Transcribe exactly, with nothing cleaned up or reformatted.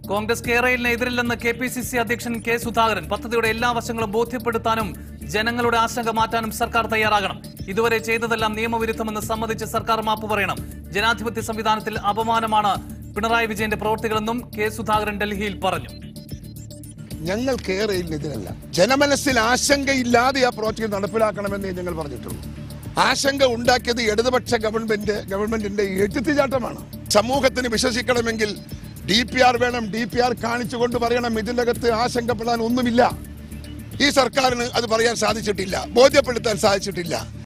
കോൺഗ്രസ് കേരളിന് എതിരില്ലെന്ന് K P C C അധ്യക്ഷൻ കെ സുധാകരൻ. പദ്ധതിയുടെ എല്ലാ വശങ്ങളും ബോധ്യപ്പെടുത്താനും ജനങ്ങളുടെ ആശങ്ക മാറ്റാനും സർക്കാർ തയ്യാറാകണം. ഇതുവരെ ചെയ്തതെല്ലാം നിയമവിരുദ്ധമെന്ന് സമ്മതിച്ച് സർക്കാർ മാപ്പ് പറയണം. ജനാധിപത്യ സംവിധാനത്തിൽ അപമാനമാണ് പിണറായി വിജയന്റെ പ്രവൃത്തികളെന്നും കെ സുധാകരൻ ഡൽഹിയിൽ പറഞ്ഞു. ഞങ്ങൾ കേരളിനെതിരല്ല. ജനമനസ്സിൽ ആശങ്കയില്ലാതെ ആ പ്രോജക്ട് നടപ്പിലാക്കണമെന്നേ ഞങ്ങൾ പറഞ്ഞിട്ടുള്ളൂ. ആശങ്ക ഉണ്ടാക്കിയത് ഇടതുപക്ഷ ഗവൺമെന്റ് ഗവൺമെന്റിന്റെ എടുത്തുചാട്ടമാണ്. സമൂഹത്തിന് വിശ്വസിക്കണമെങ്കിൽ ഡി പി ആർ വേണം. ഡി പി ആർ കാണിച്ചുകൊണ്ട് പറയണം ഇതിന്റെ അകത്ത് ആശങ്കപ്പെടാൻ ഒന്നുമില്ല. ഈ സർക്കാരിന് അത് പറയാൻ സാധിച്ചിട്ടില്ല, ബോധ്യപ്പെടുത്താൻ സാധിച്ചിട്ടില്ല.